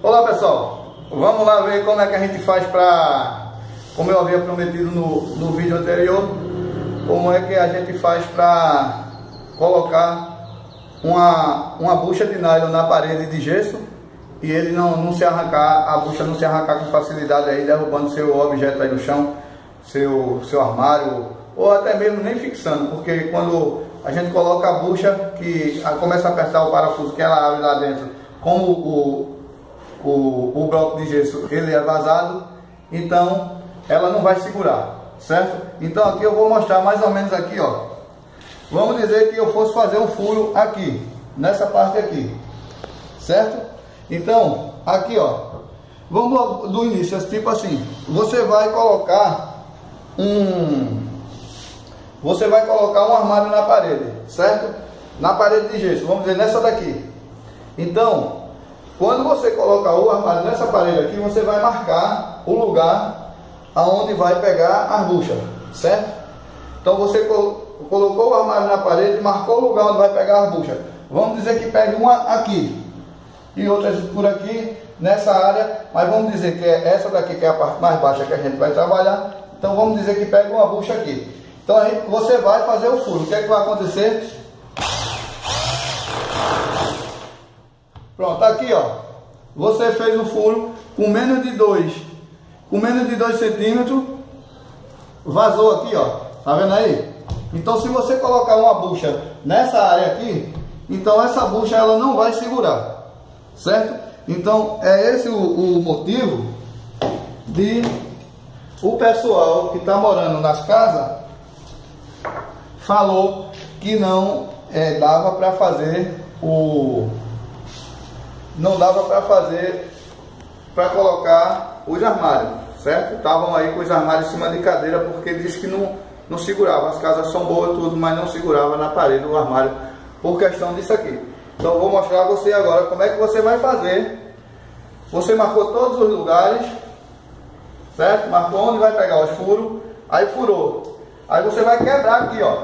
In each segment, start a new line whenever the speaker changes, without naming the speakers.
Olá pessoal, vamos lá ver como é que a gente faz para, como eu havia prometido no vídeo anterior, como é que a gente faz para colocar uma bucha de nylon na parede de gesso e ele não se arrancar, a bucha não se arrancar com facilidade aí, derrubando seu objeto aí no chão, seu armário, ou até mesmo nem fixando, porque quando a gente coloca a bucha, que começa a apertar o parafuso, que ela abre lá dentro, como o bloco de gesso ele é vazado, então ela não vai segurar, certo? Então aqui eu vou mostrar mais ou menos aqui, ó. Vamos dizer que eu fosse fazer um furo aqui, nessa parte aqui, certo? Então, aqui ó, vamos do início, tipo assim, você vai colocar um armário na parede, certo? Na parede de gesso, vamos dizer nessa daqui. Então, quando você colocar o armário nessa parede aqui, você vai marcar o lugar aonde vai pegar as buchas, certo? Então você colocou o armário na parede, marcou o lugar onde vai pegar as buchas. Vamos dizer que pegue uma aqui e outras por aqui nessa área, mas vamos dizer que é essa daqui que é a parte mais baixa que a gente vai trabalhar. Então vamos dizer que pega uma bucha aqui. Então você vai fazer o furo. O que é que vai acontecer? Pronto, aqui ó, você fez o furo com menos de 2 centímetros, vazou aqui ó, tá vendo aí? Então se você colocar uma bucha nessa área aqui, então essa bucha ela não vai segurar, certo? Então é esse o motivo de o pessoal que está morando nas casas falou que não dava para fazer para colocar os armários, certo? Estavam aí com os armários em cima de cadeira porque diz que não segurava. As casas são boas tudo, mas não segurava na parede o armário por questão disso aqui. Então eu vou mostrar a você agora como é que você vai fazer. Você marcou todos os lugares, certo? Marcou onde vai pegar os furos, aí furou. Aí você vai quebrar aqui, ó.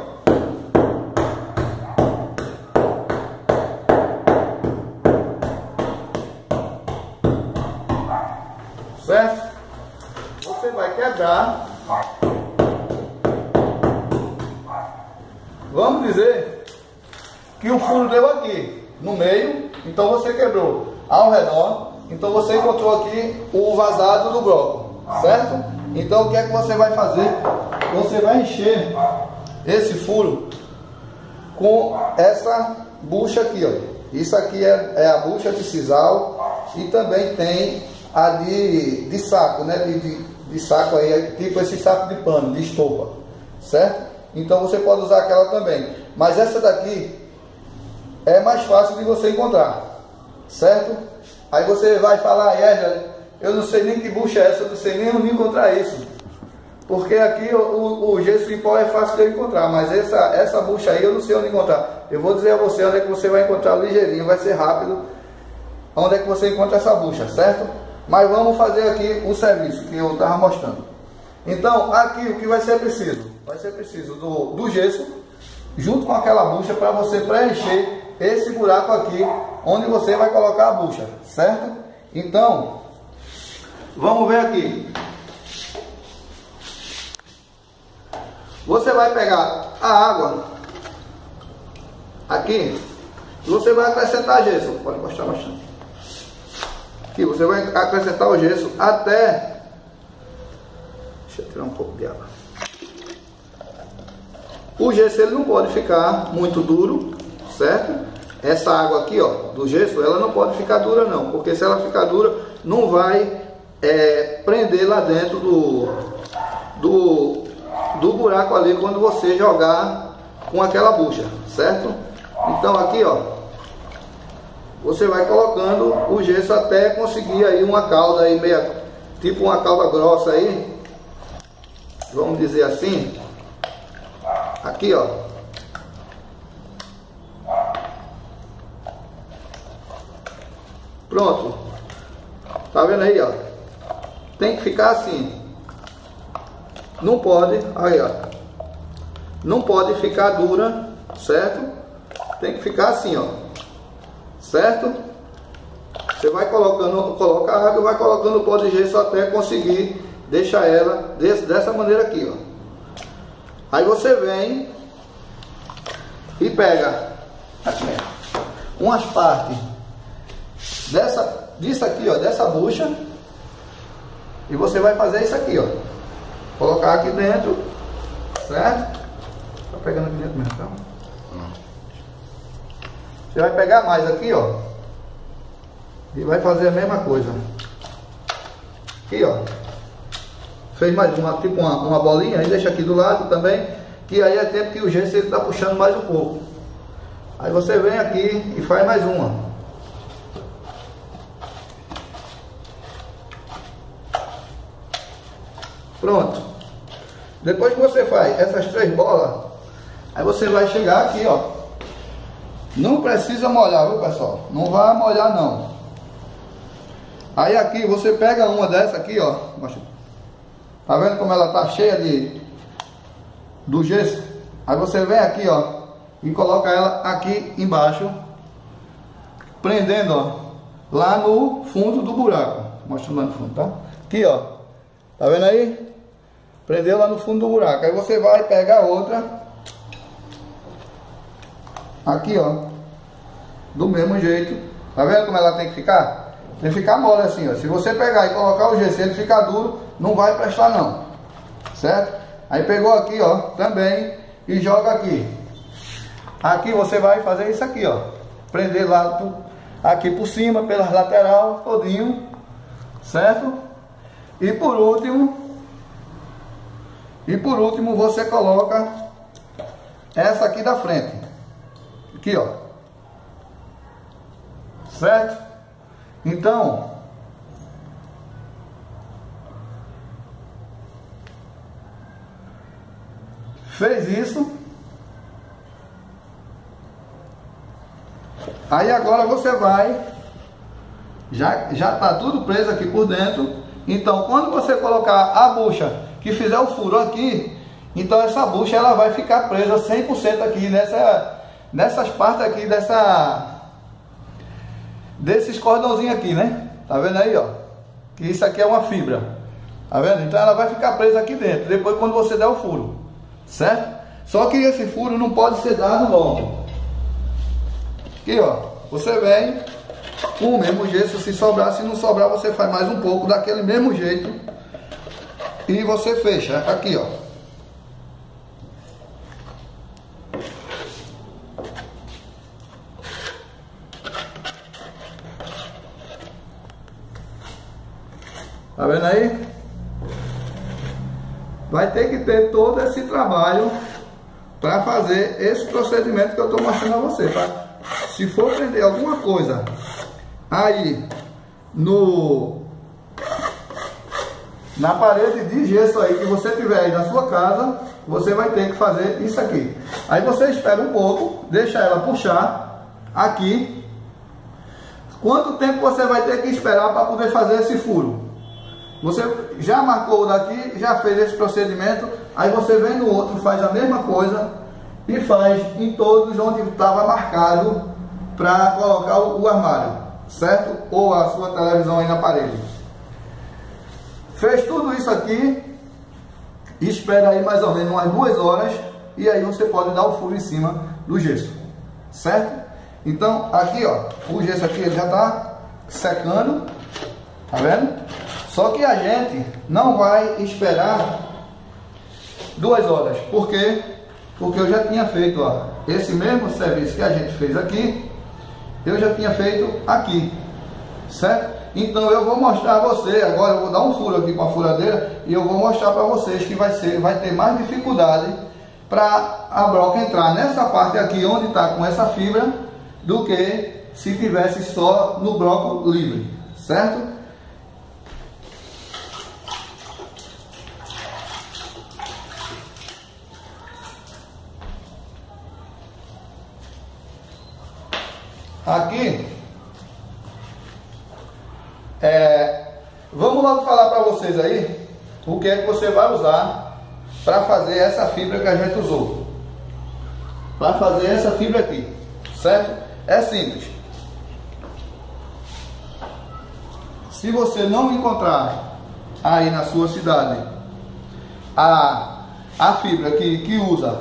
Certo? Você vai quebrar. Vamos dizer que o furo deu aqui no meio, então você quebrou ao redor, então você encontrou aqui o vazado do bloco, certo? Então o que é que você vai fazer? Você vai encher esse furo com essa bucha aqui, ó. Isso aqui é a bucha de sisal e também tem a de saco, né? De saco aí, tipo esse saco de pano, de estopa, certo? Então você pode usar aquela também. Mas essa daqui é mais fácil de você encontrar, certo? Aí você vai falar, eu não sei nem que bucha é essa, eu não sei nem onde encontrar isso. Porque aqui o gesso em pó é fácil de encontrar, mas essa bucha aí eu não sei onde encontrar. Eu vou dizer a você onde é que você vai encontrar ligeirinho, vai ser rápido. Onde é que você encontra essa bucha, certo? Mas vamos fazer aqui o serviço que eu estava mostrando. Então, aqui o que vai ser preciso? Vai ser preciso do gesso, junto com aquela bucha, para você preencher esse buraco aqui, onde você vai colocar a bucha, certo? Então, vamos ver aqui. Você vai pegar a água, aqui, e você vai acrescentar gesso, pode mostrar bastante. Aqui você vai acrescentar o gesso até... Deixa eu tirar um pouco de água. O gesso ele não pode ficar muito duro, certo? Essa água aqui, ó, do gesso, ela não pode ficar dura não, porque se ela ficar dura, não vai prender lá dentro do buraco ali quando você jogar com aquela bucha, certo? Então aqui, ó, você vai colocando o gesso até conseguir aí uma calda aí meia, tipo uma calda grossa aí, vamos dizer assim. Aqui ó, pronto, tá vendo aí ó, tem que ficar assim, não pode, aí ó, não pode ficar dura, certo? Tem que ficar assim ó, certo? Você vai colocando, coloca a água e vai colocando o pó de gesso até conseguir deixar ela dessa maneira aqui, ó. Aí você vem e pega umas partes disso aqui, ó, dessa bucha, e você vai fazer isso aqui, ó. Colocar aqui dentro, certo? Tá pegando aqui dentro mesmo, tá? Você vai pegar mais aqui, ó, e vai fazer a mesma coisa. Aqui, ó. Fez mais uma, tipo uma bolinha, aí deixa aqui do lado também, que aí é tempo que o gesso ele tá puxando mais um pouco. Aí você vem aqui e faz mais uma. Pronto. Depois que você faz essas 3 bolas, aí você vai chegar aqui, ó. Não precisa molhar, viu, pessoal? Não vai molhar, não. Aí aqui você pega uma dessa aqui, ó. Tá vendo como ela tá cheia do gesso? Aí você vem aqui, ó, e coloca ela aqui embaixo, prendendo, ó, lá no fundo do buraco. Mostrando lá no fundo, tá? Aqui, ó. Tá vendo aí? Prendeu lá no fundo do buraco. Aí você vai pegar outra. Aqui, ó. Do mesmo jeito. Tá vendo como ela tem que ficar? Tem que ficar mole assim, ó. Se você pegar e colocar o gesso e ele ficar duro, não vai prestar não. Certo? Aí pegou aqui, ó, também, e joga aqui. Aqui você vai fazer isso aqui, ó. Prender lá aqui por cima, pelas lateral, todinho. Certo? E por último você coloca essa aqui da frente. Aqui, ó. Certo? Então, fez isso. Aí agora você vai, já tá tudo preso aqui por dentro. Então quando você colocar a bucha que fizer o furo aqui, então essa bucha ela vai ficar presa 100% aqui nessas partes aqui desses cordãozinhos aqui, né? Tá vendo aí, ó? Que isso aqui é uma fibra. Tá vendo? Então ela vai ficar presa aqui dentro, depois quando você der o furo. Certo? Só que esse furo não pode ser dado logo. Aqui, ó. Você vem com o mesmo gesso, se sobrar, se não sobrar, você faz mais um pouco daquele mesmo jeito. E você fecha aqui, ó. Tá vendo aí? Vai ter que ter todo esse trabalho para fazer esse procedimento que eu estou mostrando a você, tá? Se for prender alguma coisa aí na parede de gesso aí que você tiver aí na sua casa, você vai ter que fazer isso aqui. Aí você espera um pouco, deixa ela puxar aqui. Quanto tempo você vai ter que esperar para poder fazer esse furo? Você já marcou o daqui, já fez esse procedimento, aí você vem no outro, faz a mesma coisa e faz em todos onde estava marcado para colocar o armário, certo? Ou a sua televisão aí na parede. Fez tudo isso aqui, espera aí mais ou menos umas 2 horas e aí você pode dar o furo em cima do gesso, certo? Então aqui, ó, o gesso aqui ele já está secando, tá vendo? Só que a gente não vai esperar 2 horas. Por quê? Porque eu já tinha feito, ó, esse mesmo serviço que a gente fez aqui, eu já tinha feito aqui, certo? Então eu vou mostrar a você, agora eu vou dar um furo aqui com a furadeira e eu vou mostrar para vocês que vai ter mais dificuldade para a broca entrar nessa parte aqui onde está com essa fibra do que se tivesse só no bloco livre, certo? Aqui, vamos logo falar para vocês aí o que é que você vai usar para fazer essa fibra que a gente usou. Para fazer essa fibra aqui, certo? É simples. se você não encontrar aí na sua cidade a fibra que usa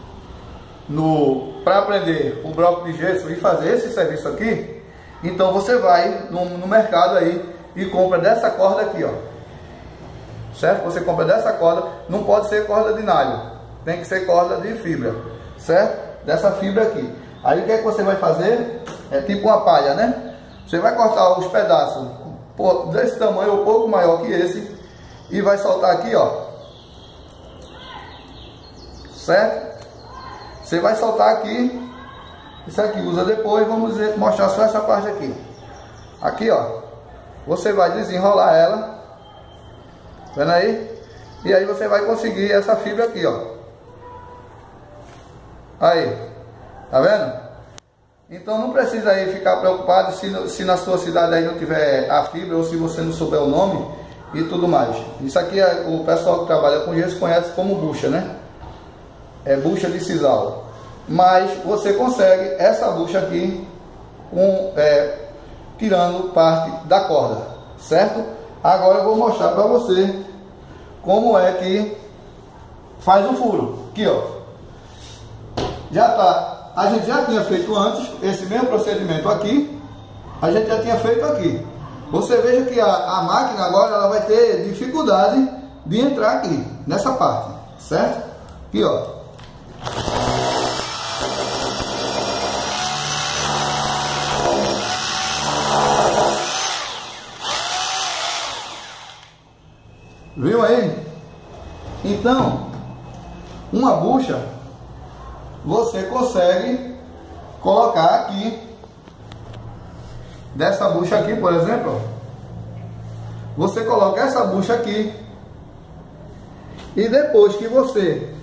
para prender o bloco de gesso e fazer esse serviço aqui, então você vai no mercado aí e compra dessa corda aqui, ó. Certo? Você compra dessa corda, não pode ser corda de nylon, tem que ser corda de fibra, certo? Dessa fibra aqui. Aí o que é que você vai fazer? É tipo uma palha, né? Você vai cortar os pedaços desse tamanho ou pouco maior que esse e vai soltar aqui, ó. Certo? Você vai soltar aqui. Isso aqui usa depois, vamos mostrar só essa parte aqui. Aqui, ó. Você vai desenrolar ela. Vendo aí? E aí você vai conseguir essa fibra aqui, ó. Aí. Tá vendo? Então não precisa aí ficar preocupado se na sua cidade aí não tiver a fibra ou se você não souber o nome e tudo mais. Isso aqui o pessoal que trabalha com gesso conhece como bucha, né? É bucha de sisal. Mas você consegue essa bucha aqui tirando parte da corda, certo? Agora eu vou mostrar para você como é que faz o furo. Aqui, ó. A gente já tinha feito antes esse mesmo procedimento aqui. A gente já tinha feito aqui. Você veja que a máquina agora ela vai ter dificuldade de entrar aqui nessa parte, certo? Aqui, ó. Viu aí? Então, uma bucha você consegue colocar aqui, dessa bucha aqui, por exemplo, você coloca essa bucha aqui e depois que você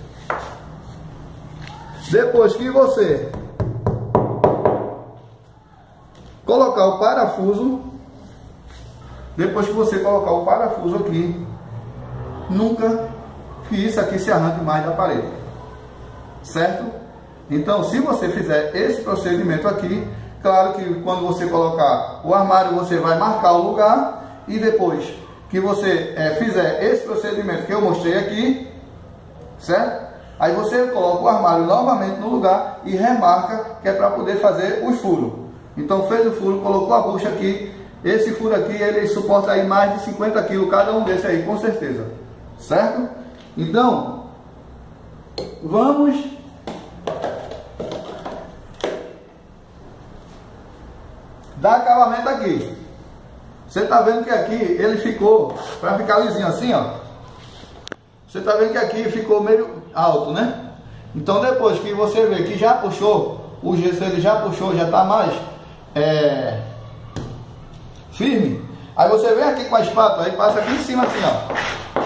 colocar o parafuso, aqui, nunca que isso aqui se arranque mais da parede, certo? Então, se você fizer esse procedimento aqui, claro que quando você colocar o armário, você vai marcar o lugar e depois que você fizer esse procedimento que eu mostrei aqui, certo? Aí você coloca o armário novamente no lugar e remarca, que é para poder fazer os furos. Então, fez o furo, colocou a bucha aqui, esse furo aqui, ele suporta aí mais de 50 kg cada um desse aí, com certeza, certo? Então, vamos dar acabamento aqui. Você tá vendo que aqui ele ficou, para ficar lisinho assim, ó. Você tá vendo que aqui ficou meio alto, né? Então depois que você vê que já puxou, o gesso ele já puxou, já tá mais firme. Aí você vem aqui com a espátula e passa aqui em cima assim, ó.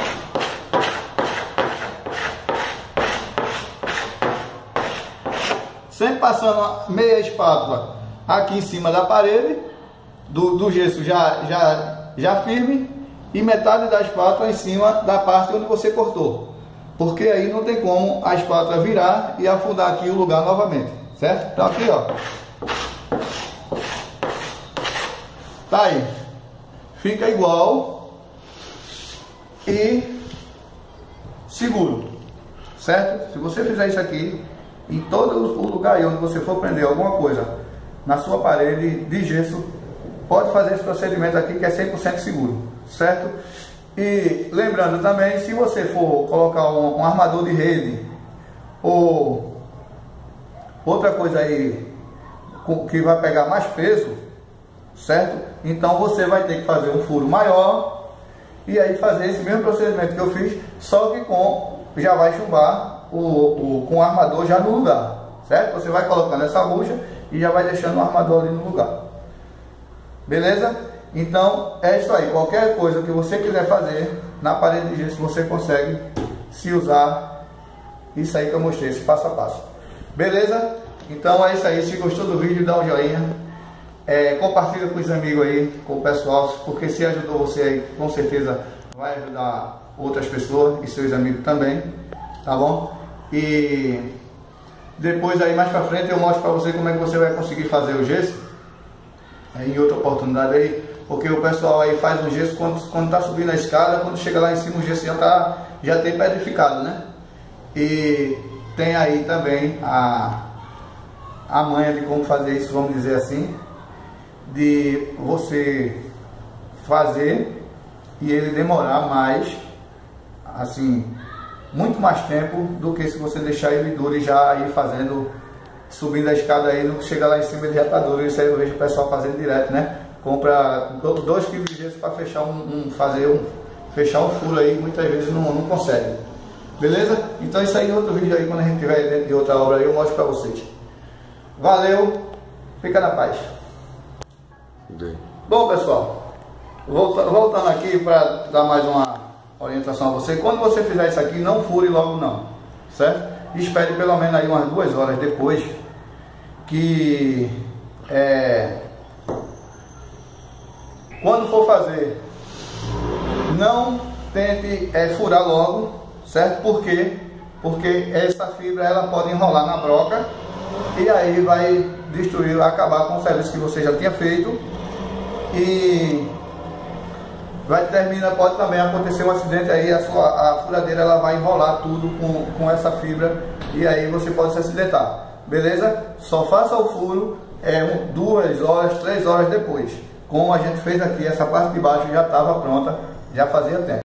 Sempre passando meia espátula aqui em cima da parede, do gesso já firme, e metade da espátula em cima da parte onde você cortou. Porque aí não tem como a espátula virar e afundar aqui o lugar novamente, certo? Então aqui, ó. Tá aí. Fica igual e seguro, certo? Se você fizer isso aqui, em todo o lugar aí onde você for prender alguma coisa na sua parede de gesso, pode fazer esse procedimento aqui que é 100% seguro, certo? E lembrando também, se você for colocar um armador de rede ou outra coisa aí que vai pegar mais peso, certo? Então você vai ter que fazer um furo maior e aí fazer esse mesmo procedimento que eu fiz, só que já vai chumbar com o armador já no lugar, certo? Você vai colocando essa bucha e já vai deixando o armador ali no lugar. Beleza? Então é isso aí. Qualquer coisa que você quiser fazer na parede de gesso, você consegue se usar isso aí que eu mostrei, esse passo a passo. Beleza? Então é isso aí. Se gostou do vídeo, dá um joinha. Compartilha com os amigos aí, com o pessoal, porque se ajudou você aí, com certeza vai ajudar outras pessoas e seus amigos também, tá bom? E depois aí mais pra frente eu mostro pra você como é que você vai conseguir fazer o gesso em outra oportunidade aí. porque o pessoal aí faz um gesso quando tá subindo a escada, quando chega lá em cima o gesso já tem pedrificado, né? E tem aí também a manha de como fazer isso, vamos dizer assim, de você fazer e ele demorar mais, assim, muito mais tempo do que se você deixar ele duro e já ir fazendo, subindo a escada aí, no que chega lá em cima ele já tá duro. Isso aí eu vejo o pessoal fazendo direto, né? Compra 2 kg de gesso para fechar fechar um furo aí, muitas vezes não consegue. Beleza? Então isso aí é outro vídeo aí, quando a gente estiver dentro de outra obra aí, eu mostro para vocês. Valeu, fica na paz. Bom, pessoal, voltando aqui para dar mais uma orientação a você. Quando você fizer isso aqui, não fure logo não, certo? Espere pelo menos aí umas 2 horas depois que quando for fazer, não tente furar logo, certo? Por quê? Porque essa fibra ela pode enrolar na broca e aí vai destruir, acabar com o serviço que você já tinha feito e pode também acontecer um acidente aí, a furadeira ela vai enrolar tudo com essa fibra e aí você pode se acidentar. Beleza? Só faça o furo 2 horas, 3 horas depois. Como a gente fez aqui, essa parte de baixo já estava pronta, já fazia tempo.